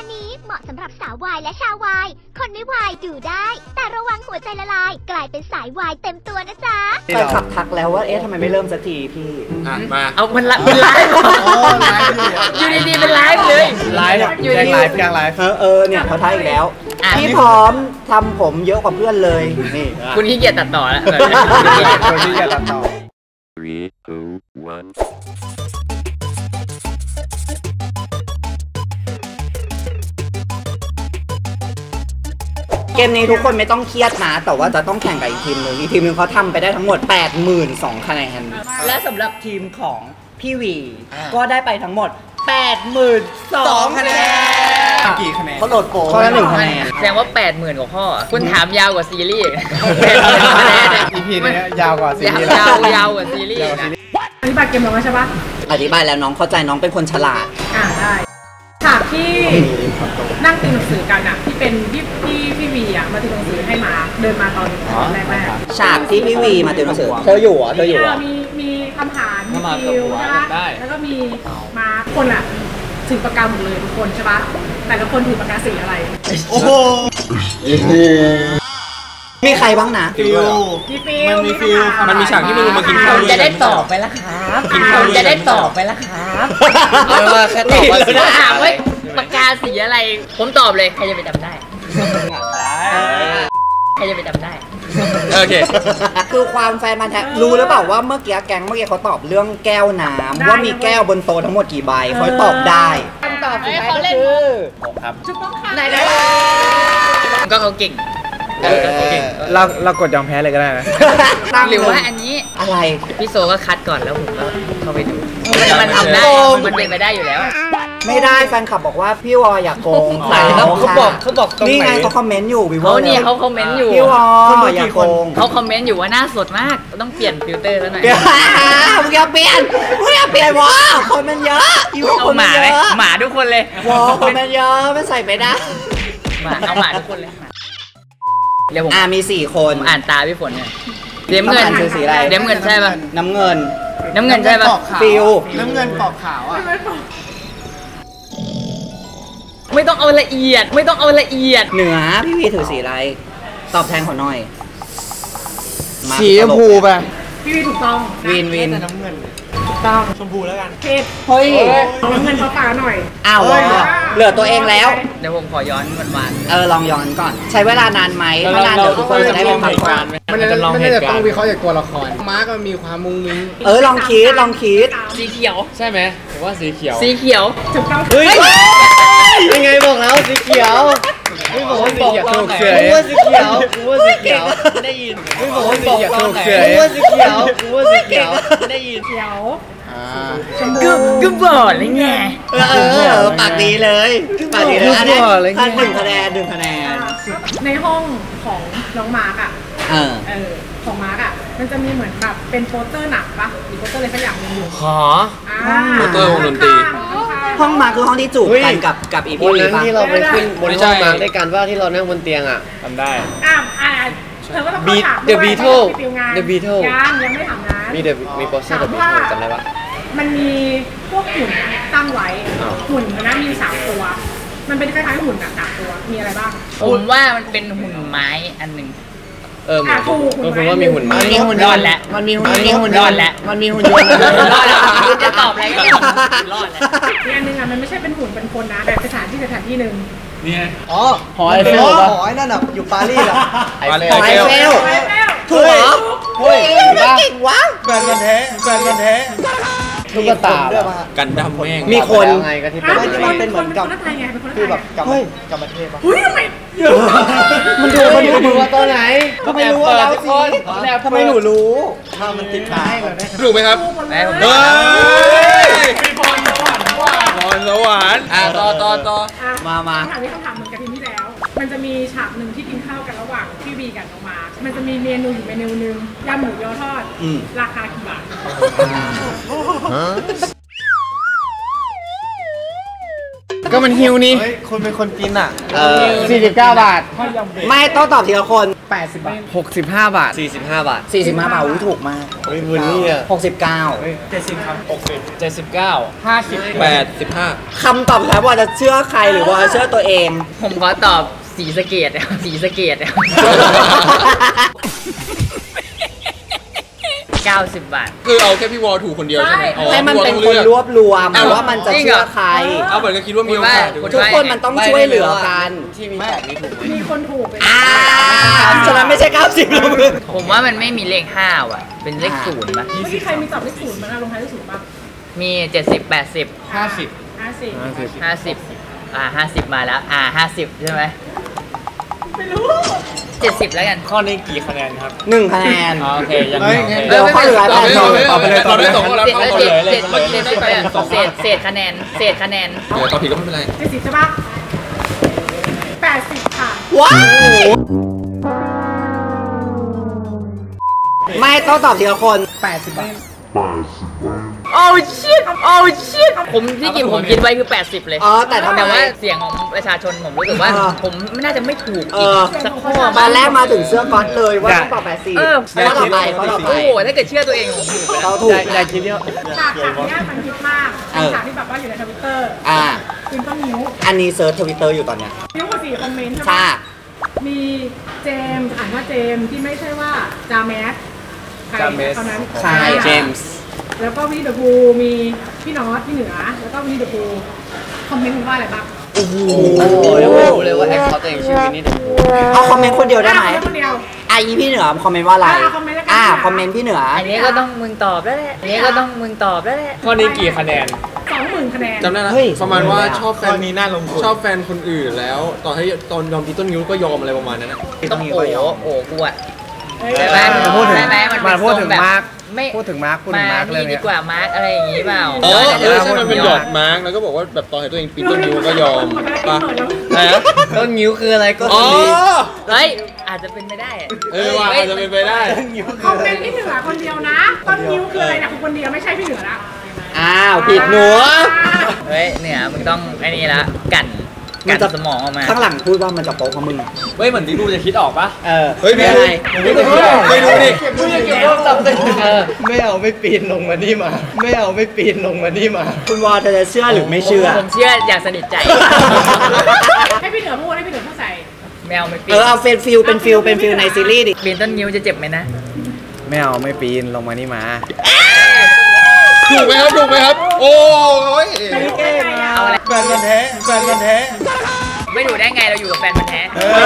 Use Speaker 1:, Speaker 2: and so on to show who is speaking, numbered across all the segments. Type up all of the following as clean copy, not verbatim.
Speaker 1: นี้เหมาะสำหรับสาววายและชาววายคนไม่วายดูได้แต่ระวังหัวใจละลายกลายเป็นสายวายเต็มตัวนะจ๊ะ
Speaker 2: แฟนคลับทักแล้วว่าทำไมไม่เริ่มสักทีพี่
Speaker 3: มา
Speaker 4: เอามันไลฟ์อยู่ดีๆเป็นไลฟ์เลย
Speaker 3: ไลฟ์อยู่ดีๆยังไลฟ์
Speaker 2: เนี่ยเขาทักอีกแล้วพี่พร้อมทำผมเยอะกว่าเพื่อนเลยนี่
Speaker 4: คุณขี้เกียจตัดต่อแล้ว
Speaker 3: คุณขี้เกียจตัดต่อ
Speaker 5: 3, 2, 1
Speaker 2: เกมนี้ทุกคนไม่ต้องเครียดนะแต่ว่าจะต้องแข่งกับอีกทีมหนึ่งเขาทำไปได้ทั้งหมด 82,000 คะแนนและสำหรับทีมของพี่วีก็ได้ไปทั้งหมด 82,000 คะแนน
Speaker 3: กี่คะแนน
Speaker 2: เขาโหลดโปรข้อละ1 คะแนน
Speaker 4: แสดงว่า 80,000 กว่าข้อคุณถามยาวกว่าซีรีส์
Speaker 3: EP นี้ยาวกว่าซีรีส์
Speaker 4: ยาวกว่าซีรีส์
Speaker 6: อธิบายเกมเราใช่ปะ
Speaker 2: อธิบายแล้วน้องเข้าใจน้องเป็นคนฉลาด
Speaker 6: ได้ฉากที่นั่งตีหนังสือกันอะที่เป็นพี่วีอะมาตีหนังสือให้มาเดินมาตอนแรก
Speaker 2: ฉากที่พี่วีมาตีหนังสือเธออยู่อ่ะ
Speaker 6: มีคำถามมีคิวใช่ปะแล้วก็มีมาคนอะถือปากกาหมดเลยทุกคนใช่ปะแต่ละคนถือปากกาสีอะไร
Speaker 3: โอ้โห
Speaker 2: มีใครบ้างนะ
Speaker 3: มันมีฟิลมันมีฉากที่มึงมากินข้าว
Speaker 4: จะได้ตอบไปแล้วครับจะได้ตอบไปแล้วครับแค่ตอบว่าถามว่าปากกาสีอะไรผมตอบเลยใครจะไปจำได้ใครจะไปจำได้
Speaker 3: โอเค
Speaker 2: คือความแฟนมันแท้รู้หรือเปล่าว่าเมื่อกี้แก๊งเขาตอบเรื่องแก้วน้ำว่ามีแก้วบนโต๊ะทั้งหมดกี่ใบเขาตอบได้คำตอบสุดท้ายก็คือ
Speaker 3: ครับ
Speaker 4: ไหนได้ก็เขาเก่ง
Speaker 3: เรากดยอมแพ้เลยก็ได้นะ
Speaker 4: หรือว่าอันนี้
Speaker 2: อะไร
Speaker 4: พี่โซก็คัดก่อนแล้วผมก็เข้าไปดูมันทำได้มันเป็นไปได้อยู่แล้ว
Speaker 2: ไม่ได้แฟนคลับบอกว่าพี่วออย่าโกง
Speaker 4: เขาบอกตรงไหน
Speaker 2: นี่ไงเขาคอมเมนต์อยู่
Speaker 4: เขาเนี่ยเขาคอมเมนต์อยู่
Speaker 2: พี่วออย่าโกง
Speaker 4: เขาคอมเมนต์อยู่ว่าหน้าสดมากต้องเปลี่ยนฟิลเตอร์แล้วหน่อย
Speaker 2: มึงอย่าเปลี่ยนวอคนมันเยอะ
Speaker 4: เอาหมาเลยหมาทุกคนเลยว
Speaker 2: อคนมันเยอะไม่ใส่ไปได้
Speaker 4: เอาหมาทุกคนเลย
Speaker 2: เดี๋ยวผมมี4 คน
Speaker 4: อ่านตาพี่ฝนเนี่ยเดมเงิน
Speaker 2: คือสีอะไร
Speaker 4: เดมเงินใช่ป่ะ
Speaker 2: น้ำเงิน
Speaker 4: ใช่ป่ะ
Speaker 2: ฟิว
Speaker 3: น้ำเงินปอกขาวอ่ะ
Speaker 4: ไม่ต้องเอาละเอียด
Speaker 2: เหนือพี่วีถือสีอะไรตอบแทนขอหน่อย
Speaker 3: สีชมพูป่ะ
Speaker 6: พี่วีถูกต้อง
Speaker 2: วิน
Speaker 3: น้ำเงิน
Speaker 6: ถูกต้อง
Speaker 3: ชมพูแล้วกัน
Speaker 6: ผิด
Speaker 2: เฮ้ย
Speaker 6: น้ำเงินฟ้าหน่อย
Speaker 2: อ้าวเหลือตัวเองแล้ว
Speaker 4: เดี๋ยวผมขอย้อนวัน
Speaker 2: ลองย้อนก่อนใช้เวลานานไหมถ้านานเดี๋ยวทุกคนจะได้ไปพักผ่อน
Speaker 3: มันจะต้องวิเคราะห์จากตัวละครมาร์กมันมีความมุ้งมิ้ง
Speaker 2: ลองคิด
Speaker 4: สีเขียว
Speaker 3: ใช่ไหมผมว่าสีเขียว
Speaker 6: ถูกต้อง
Speaker 3: เฮ้ยยังไงบอกแล้วสีเขียวไม่บอกว่าสีเขียวถูกเฉยกูว่าสีเขียวไม่ได้ยินไม่บอกว่าสีเขียวถูกเฉยกูว่าสีเขียวไม่ได้ยิน
Speaker 6: เขียว
Speaker 4: ก็บอกเลยไง
Speaker 2: ปากดีเลยอันนี้1 คะแนน
Speaker 6: ในห้องของน้องมาร์กอ่ะของมาร์กอ่ะมันจะมีเหมือนแบบเป็นโปสเตอร์หนังปะหรือโปสเตอร์อะไรสักอย่างนึงอยู่
Speaker 3: ขอโปสเตอร์วงดนตรี
Speaker 2: ห้องมาคือห้องที่จูบกันกับอีพี
Speaker 3: นั้นที่เราไปขึ้นบนห้องมาด้วยกันว่าที่เรานั่งบนเตียงอ่ะทำได้
Speaker 6: เธอก็ต้องถาม
Speaker 3: The Beatles
Speaker 6: ยังไม่ถามนะ
Speaker 3: มีโปสเตอร์ The Beatles จำได้ปะ
Speaker 6: มันมีพวกหุ่นตั้งไว้หุ่นนะมี3 ตัวมันเป็นคล้ายๆหุ่นแบบ3 ตัวมีอะไรบ้าง
Speaker 4: ผมว่ามันเป็นหุ่นไม้อันหนึ่ง
Speaker 3: ผมว่ามีหุ่นไม้
Speaker 4: มีหุ่นยนต์แหละมันมีหุ่นยนต์แหละ
Speaker 3: มันมีหุ่นยนต์
Speaker 4: รอดแล้วคุณจะตอบอะไรก็ได้รอดแล้ว
Speaker 6: อีกอันนึงอ่ะมันไม่ใช่เป็นหุ่นเป็นคนนะแต่สถานที่นึง
Speaker 3: นี่
Speaker 2: หอไอเฟลนั่นอ่ะอยู่ปารีสอ่ะหอไอเฟลถูกเหรอเฮ้ยเก่งวะ
Speaker 3: แฟนกันแท้ตุ๊กตากันดำแม่ง
Speaker 2: มีคน
Speaker 3: ไงก็ที่
Speaker 6: เป็นเหมือนกับ
Speaker 3: คือแบบกรรมเทพป่ะ
Speaker 6: เฮ้ยทำไม
Speaker 2: มันดูว่าตัวไหนทำไมรู้ว่าเราสิทำไมหนูรู้
Speaker 3: ถ้ามันติดตาถูกไหมครับมีพรสวรรค์ต่อ
Speaker 2: มา
Speaker 6: ถามนี้คำถามเหมือนกับทีมที่แล้วมันจะมีฉากหนึ่งที่กินข้าวกันระหว่างพี่บีกับน้องมาร์คมันจะมีเมนูอยู่เมนูนึงยำหมูยอทอดราคากี่บาท
Speaker 3: ก็มันฮิวนี่คุณเป็นคนกินอ่ะ49 บาท
Speaker 2: ไม่ต้องตอบทีละคน
Speaker 3: 80 บาท65 บาท45 บาท
Speaker 2: 45 บาทถูกมาก
Speaker 3: เฮ้ยวันนี้อ่ะ
Speaker 2: 69
Speaker 3: 70ครับ60 79 50 85
Speaker 2: คำตอบแล้วว่าจะเชื่อใครหรือว่าเชื่อตัวเอง
Speaker 4: ผมขอตอบสีสะเกดสีสะเกด90 บาท
Speaker 7: คือเอาแค่พี่วอลถูกคนเดียวใช่ไหม
Speaker 2: ให้มันเป็นคนรวบรวมว่ามันจะเชื่อใคร
Speaker 7: เอาเหมือนก็คิดว่ามีโอกาส
Speaker 2: ทุกคนมันต้องช่วยเหลือกัน
Speaker 3: ที่มี8มีถูกไหม
Speaker 6: มีคนถูกไป
Speaker 2: ฉะนั้นไม่ใช่90แล้วมึง
Speaker 4: ผมว่ามันไม่มีเลข5ว่ะเป็นเลข0ป่ะ
Speaker 6: เมื่อกี้ใครมีตอบเลขศูนย์มั้งลงท้ายเลขศูนย์ป่ะ
Speaker 4: มี70 80
Speaker 6: 50
Speaker 4: 50มาแล้ว50ใช่ไหม
Speaker 6: ไม่รู้
Speaker 4: 70แล้วกัน
Speaker 3: ข้อนี้กี่คะแนนครับ
Speaker 2: 1 คะแนน
Speaker 3: โอเคยัง
Speaker 2: เดี๋ยวข้อเหลือ8
Speaker 7: ตอบไปเลยตอบไปเลย2คนแล้ว
Speaker 4: เศษคะแนนเศษคะแนน
Speaker 7: เดี๋ยวตอบผิดก็ไม่เป็นไร
Speaker 6: 70ใช่ป่ะ80ค่ะ
Speaker 2: ว้าวไม่ต้องตอบทีละคน80 บาท
Speaker 4: โอ้ชิตผมที่จริงผมคิดไว้คือ80เลย
Speaker 2: แต่ทำไม
Speaker 4: แต่ว่าเสียงของประชาชนผมรู้สึกว่าผมน่าจะไม่ถูกอีกสักข้อ
Speaker 2: ตอนแรกมาถึงเสื้อก๊อตเลยว่าต้องตอบ80ข้อต่อไปข้อต่อไป
Speaker 4: โอ้โหถ้าเกิดเชื่อตัวเองผมถูกแล้ว
Speaker 2: เขาถูก
Speaker 3: อย่าคิดเยอะ
Speaker 6: ฉากนี้มันฮิตมากเป็นฉากที่แบบว่าอยู่ในทวิตเตอร์คุณต้องนิ้ว
Speaker 2: อันนี้เซิร์ชทวิตเตอร์อยู่ตอนเนี้ย
Speaker 6: นิ้วกว่า4 คอมเมนต์ใช่ไหม
Speaker 2: ค่ะ
Speaker 6: มีเจมส์อ่านว่าเจมส์ที่ไม่ใช่ว่าจาแมสใครตอนนั้น
Speaker 2: ใช่เจมส์
Speaker 6: แล้วก็วินเดอร์พูมีพี่น็อตพี่เหนือแล้วก็วินเดอร์พูคอมเมนต์ว่าอะไรบ้าง
Speaker 2: โอ้โห
Speaker 3: รู้เลยว่าแอคเขาตัวเองชื่อวินนี่
Speaker 2: เอาคอมเมนต์คนเดียวได้ไหม
Speaker 6: คนเดียว
Speaker 2: อีพี่เหนือคอมเมนต์ว่าอะไร
Speaker 6: คอมเมนต์แล้วกัน
Speaker 2: คอมเมนต์พี่เหนือ
Speaker 4: อันนี้ก็ต้องมึงตอบแล้วแหละอันนี้ก็ต้องมึงตอบแล้วแหละ
Speaker 3: ข้อนี้กี่คะแนน
Speaker 6: 20,000 คะแนน
Speaker 7: จำได้นะ
Speaker 2: เฮ้ย
Speaker 7: ประมาณว่าชอบแฟ
Speaker 3: ข้อน นี้น่าลงทุน
Speaker 7: ชอบแฟนคนอื่นแล้วตอนให้ตอนยอมพีต้นนิ้วก็ยอมอะไรประมาณนั้นนะ
Speaker 4: ต้องโอ้กูอะ
Speaker 3: ใช่
Speaker 4: ใช่
Speaker 3: ไห
Speaker 4: ไห
Speaker 3: ม
Speaker 4: ม
Speaker 3: พูดถึง
Speaker 4: ใช่ไหมมันเป็น
Speaker 3: พูดถึง
Speaker 4: ทรงแบบ
Speaker 3: มาร์ค
Speaker 4: ไม่
Speaker 3: พูดถึงมาร์คเรื่อง
Speaker 4: ดี
Speaker 3: นี้
Speaker 4: กว่ามาร์กอะไรอย่างงี้เปล่า
Speaker 7: ใช่มันเป็นหยอดมาร์กแล้วก็บอกว่าแบบตอนให้ตัวเองปีนต้นนิ้วก็ยอมป่ะ
Speaker 3: อะไรนะต้นนิ้วคืออะไรก็
Speaker 7: อ๋อ
Speaker 3: ดี
Speaker 4: เฮ้ยอาจจะเป็นไปได้อะ
Speaker 7: ว่าอาจจะเป็นไปได้
Speaker 6: คอมเมนต์พี่เหนือคนเดียวนะต้นนิ้วคืออะไรนะคือคนเดียวไม่ใช่พี่เหนือละ
Speaker 2: ผิดหนู
Speaker 4: เฮ้ยเหนือมึงต้องไอ้นี่ละกันสมองออกมา
Speaker 2: ข้างหลังพูดว่ามันจะโป๊ะเพราะมึง
Speaker 3: เฮ้ยเหมือนที่ดูจะคิดออกปะ
Speaker 7: เฮ้ยไม่ดูไม่ดูดิ
Speaker 3: ไม่เอาไม่ปีนลงมานี่มา ไม่เอาไม่ปีนลงมานี่มา
Speaker 2: คุณวอจะเชื่อหรือไม่เชื่อ
Speaker 4: ผมเชื่ออย่างสนิทใจ
Speaker 6: ให้พี่เหนือพูดให้พี่เหนือพูดใส่
Speaker 4: แมวไม่ปีน
Speaker 2: เอาเป็นฟิลในซีรีส์ดิ
Speaker 4: ปีนต้นนิ้วจะเจ็บไหมนะ
Speaker 3: ไม่เอาไม่ปีนลงมานี่มา
Speaker 7: ถูกไหมครับ โอ้ย
Speaker 4: เอาอะไร
Speaker 3: แฟนมันแท้
Speaker 4: ไม่ดูได้ไงเราอยู่กับแฟนมันแท้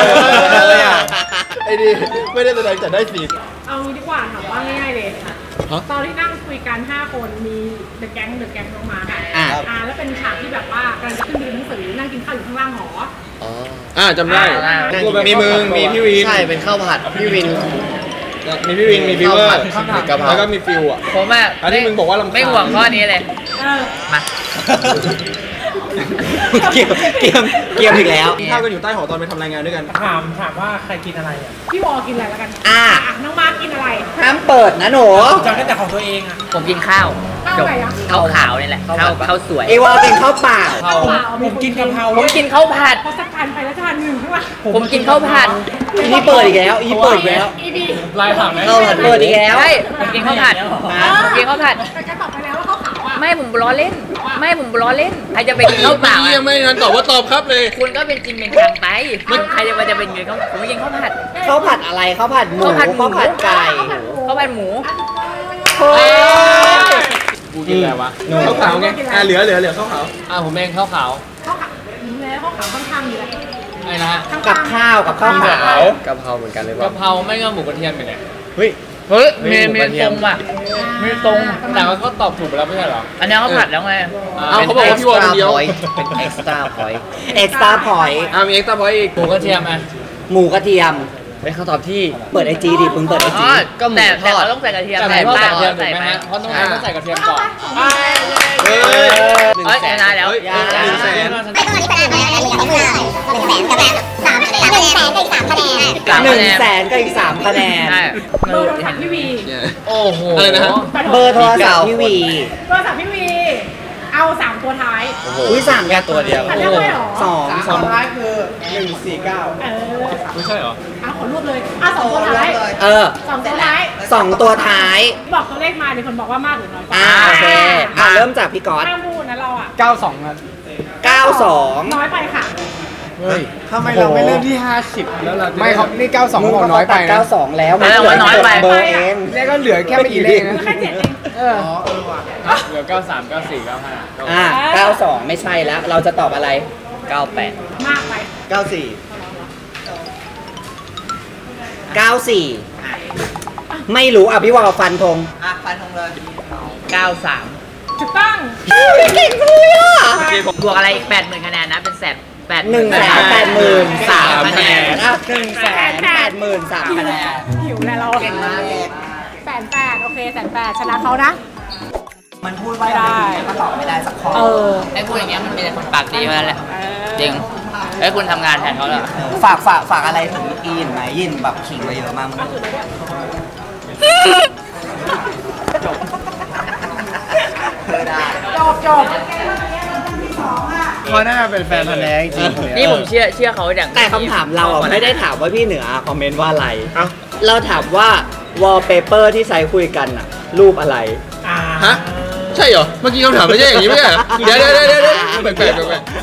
Speaker 7: ไอ้ดิไม่ได้แสดงแต่ได้สิ
Speaker 6: เอางี้ดีกว่าถามว่าง่ายๆเลยตอนที่นั่งคุยกัน5 คนมีเดอะแก๊งลงมาค่ะแล้วเป็นฉากที่แบบว่ากำลังจะขึ้นไปเรียนหนังสือนั่งกินข้าวอยู่ข้างล่างหอ
Speaker 7: จำได้มีมึงมีพี่วิน
Speaker 3: ใช่เป็นข้าวผัดพี่วิน
Speaker 7: มีพี่วินมีฟิวเวอร์
Speaker 3: กะเพรา
Speaker 7: แล้วก็มีฟิวอ่ะ
Speaker 4: ผมอะ
Speaker 7: อันนี้มึงบอกว่ารำคาญ
Speaker 4: ไม่ห่วงข้อนี้เลย มา
Speaker 2: เกียมอีกแล้ว
Speaker 7: ข้าวกันอยู่ใต้หอตอนไปทำรายงานด้วยกัน
Speaker 6: ถามว่าใครกินอะไรพี่วอกินอะไรแล้วกันน้องมากินอะไร
Speaker 2: ห้ามเปิดนะหนู
Speaker 6: จำได้แต่ของตัวเองอ่ะ
Speaker 4: ผมกินข้าว
Speaker 6: ข้าวอะไรอะ
Speaker 4: ข้าวขาวนี่แหละข้าวสวย
Speaker 2: เอวาเป็นข้าวเปล่า
Speaker 6: ผมกินกะเพรา
Speaker 4: ผมกินข้าวผัด
Speaker 6: พอสักพันไปแล้วจานหนึ่งใช่ปะ
Speaker 4: ผมกินข้าวผัด
Speaker 2: นี่เปิดอีกแล้วอีเปิดอีกแล้ว
Speaker 6: อีบี
Speaker 3: ลายผักไหม
Speaker 2: ข้าวผัดเปิดอีกแล้ว
Speaker 4: ใช่ผมกินข้าวผัดผมกินข้าวผัด
Speaker 6: แต่แกตอบไปแล้วว่าข้าวขาวอ่ะ
Speaker 4: ไม่ผมล้อเล่น ใครจะไปกินข้าวเปล่า
Speaker 7: ยังไม่ทันตอบว่าตอบครับเลย
Speaker 4: คุณก็เป็นจินเป็นทางไปใครจะมาจะเป็นเงินเขาผมไม่กินข้าวผัด
Speaker 2: ข้าวผัดอะไรข้าวผัดหมู
Speaker 4: ข้าวผัดหมู
Speaker 2: ข้าวผัดไก่
Speaker 4: ข้าวผัดหมู
Speaker 2: เฮ้ย
Speaker 3: กูกินอะไรวะ
Speaker 7: ข้าวขาวไงเหลือข้าวขาว
Speaker 3: ผมเองข้าวขาว
Speaker 6: ข้าวขาวแล้วข้าวขาวข้างๆอยู่แล้ว
Speaker 3: ไอ้นะ
Speaker 2: กับข้าวกับข้าวขาว
Speaker 3: กะเพราเหมือนกันเลยกะเพราไม่ก็หมูกระเทียมไปเนี่ย
Speaker 4: เฮ้ยเมนตรงว่ะเมนตรง
Speaker 3: แต่ก็ตอบถูกไปแล้วไม่ใช่หรอ
Speaker 4: อันนี้ข้าวผัดแล้วไง
Speaker 7: เขาบอกว่าพี่วอลคนเดียว
Speaker 3: เป็น extra point
Speaker 2: เอ็กซ์ตร้าพอยต์
Speaker 7: มีเอ็กซ์ตร้าพอยต์อีก
Speaker 3: หมูกระเทียมอ่ะ
Speaker 2: หมูกระเทียม
Speaker 3: เป็นคำตอบที่
Speaker 2: เปิดไอจีดิมึงเปิดไอจี
Speaker 3: ก็หมู
Speaker 4: แต่
Speaker 3: ทอด
Speaker 4: เราต้องใส่กระเทียม
Speaker 3: แต่ผมชอบใส่กระเทียมถู
Speaker 4: ใส่
Speaker 3: กไหม
Speaker 4: ไหม
Speaker 3: ฮะเพราะต้องใส่กระเทียมก่อน
Speaker 7: เฮ้ย
Speaker 4: เฮ้ยชนะแล้ว
Speaker 7: 100,000
Speaker 2: 100,000กับอีก3คะแนน
Speaker 4: ใช่
Speaker 6: เบอร์โทรศัพท์พี่วี
Speaker 3: โอ้โห
Speaker 7: อะไรนะฮะ
Speaker 2: เบอร์โทรศัพท์พี่วี
Speaker 6: โทรศัพท์พี่วีเอา3ตัวท้าย
Speaker 2: อุ้ย3แค่ตัวเดียว
Speaker 6: อันนี้ไม่หรอ
Speaker 2: สอง
Speaker 3: ท้ายคือ149
Speaker 7: ไม่ใช่เหรอ
Speaker 6: เอาขอรวบเลย2ตัวท้าย 2ตัวท้าย
Speaker 2: 2 ตัวท้าย
Speaker 6: บอกตัวเลขมาเดี๋ยวคนบอกว่ามากหรือน้อย
Speaker 2: โอเคเริ่มจากพี่ก๊อต
Speaker 6: ห้ามพูดนะเราอ่ะ
Speaker 3: 92ครับ
Speaker 2: 92
Speaker 6: น้อยไปค่ะ
Speaker 3: เฮ้ยทำไมเราไม่เริ่มที่50แล้วเราไม่ครับนี่92บอกน้อยไปนะ
Speaker 2: 92แล้ว
Speaker 4: เออว่าน้อยไป
Speaker 2: เบอร์เอง
Speaker 3: นี่ก็เหลือแค่ไม่กี่เลขนะ
Speaker 6: แค่7เอง
Speaker 3: เหลือ93 94
Speaker 2: 92ไม่ใช่แล้ว เราจะตอบอะไร 98
Speaker 6: มากไป
Speaker 2: 94 ไม่รู้พี่วอลฟันธง
Speaker 4: 93
Speaker 6: ถูกต้อง
Speaker 2: เก่งเลยอ่ะ
Speaker 4: บวกอะไรอีก 80,000 คะแนนนะ เป็น
Speaker 2: 183,003 คะแนน183,003 คะแนน
Speaker 6: หิวแล้วเราเก่งมาก180,000โอเค180,000ชนะเขานะ
Speaker 2: มันพูดว่าได้ก็ตอบไม่ได้สักข้อ
Speaker 4: ไอ้พูดอย่างเงี้ยมันมีแต่คนปากดีเท่านั้นแหละ จริงไอ้คุณทำงานแทนเขาแล้ว
Speaker 2: ฝากอะไรถึงยินไหมยินแบบขิงไปเยอะมากจบ
Speaker 3: เขาน่าจะเป็นแฟนพันธุ์แท้จริง
Speaker 4: นี่ผมเชื่อเขาอย่าง
Speaker 2: แต่คำถามเราไม่ได้ถามว่าพี่เหนือคอมเมนต์ว่าอะไร เราถามว่าวอลเปเปอร์ที่ใช้คุยกันน่ะรูปอะไร
Speaker 7: ฮะ ใช่เหรอ เมื่อกี้คำถามไม่ใช่อย่างนี้ไม่ใช่เหรอเดี๋ยวแปลก